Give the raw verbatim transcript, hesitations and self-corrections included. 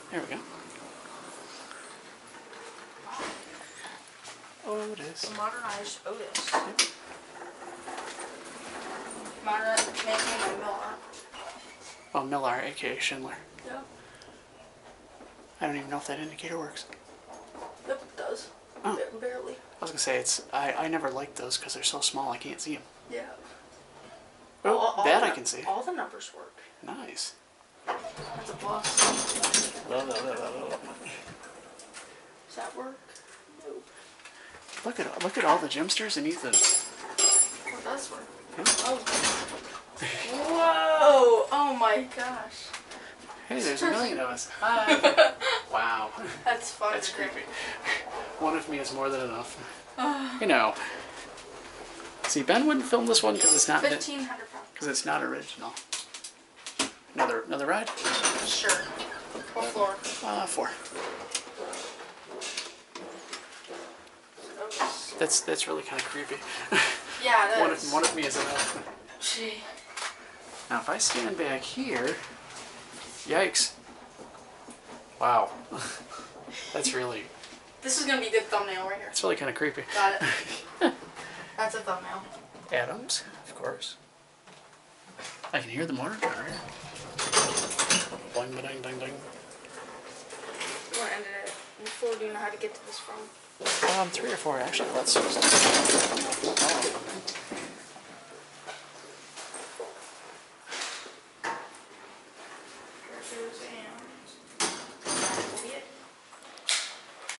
There we go. Otis. A modernized Otis. Yep. Modernized, making a Miller. Oh, Millar, aka Schindler. Yep. I don't even know if that indicator works. Yep, it does. Oh. Ba- barely. I was gonna say it's. I, I never liked those because they're so small I can't see them. Yeah. Oh, all, all that the, I can see. All the numbers work. Nice. That's a plus. Love, love, love, love, love. Does that work? Nope. Look at look at all the gemsters and Ethan. Oh, it does work. Yeah. Oh. Whoa! Oh my gosh. Hey, there's a million of us. Hi. Wow. That's fun. That's creepy. One of me is more than enough. You know. See, Ben wouldn't film this one because it's not Fifteen hundred pounds. because it's not original. Another another ride? Sure. What floor? Uh, four. Oops. That's that's really kind of creepy. Yeah, that One is. of one of me is enough. Gee. Now, if I stand back here, yikes! Wow, that's really This is gonna be a good thumbnail right here. that's really kind of creepy. Got it. That's a thumbnail. Adams, of course. I can hear the motor generator. Boing, ba, ding, ding, ding. You want to end it before do you know how to get to this from? Um, three or four actually. Let's. Oh.